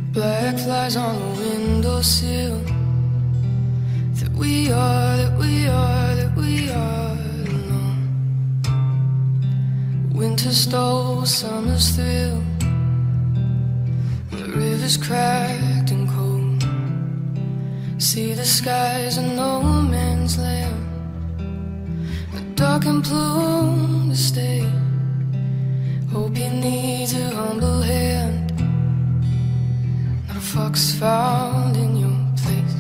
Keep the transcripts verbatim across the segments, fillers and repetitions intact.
Black flies on the windowsill. That we are, that we are, that we are alone. Winter stole summer's thrill. The river's cracked and cold. See the skies are no man's land. A dark and plume to stay. Hope you need a humble hand. Not a fox found in your place.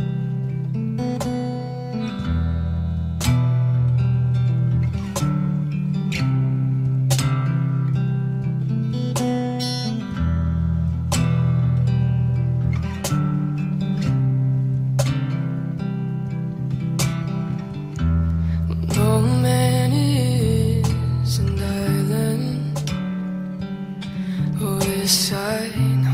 No man is an island. Oh yes, I know.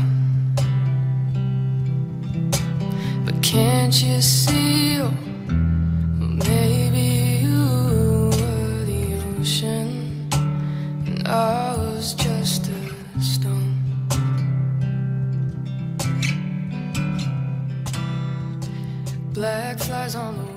But can't you see? Oh, maybe you were the ocean and I was just a stone. Black flies on the